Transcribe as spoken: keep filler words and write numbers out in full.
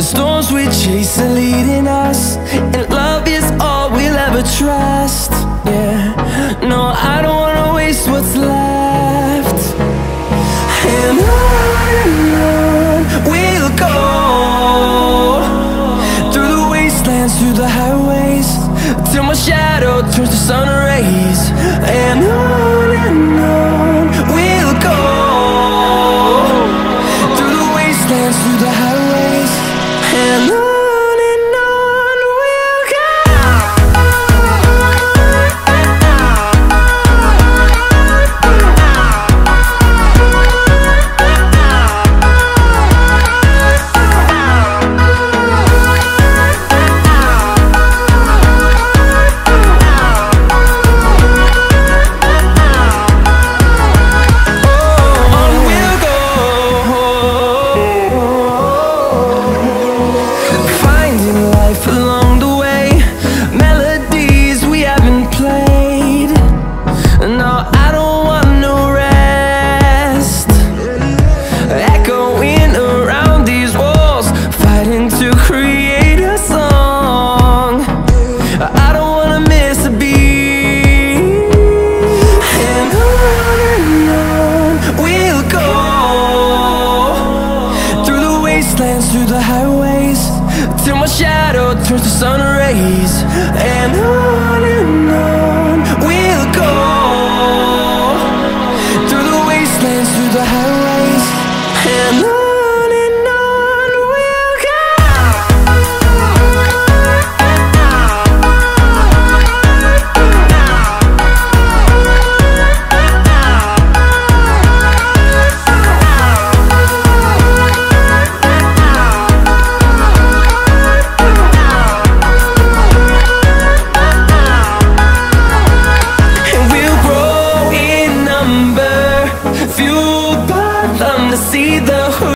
storms we chase are leading us, and love is all we'll ever trust. Yeah, no, I don't wanna waste what's left. And on and on we'll go, through the wastelands, through the highways, till my shadow turns to sun rays. And on and on we'll go, through the wastelands, through the highways, and on. Through the highways, till my shadow turns to sun rays. And on and on we'll go, through the wastelands, through the highways, and on. Fueled by them to see the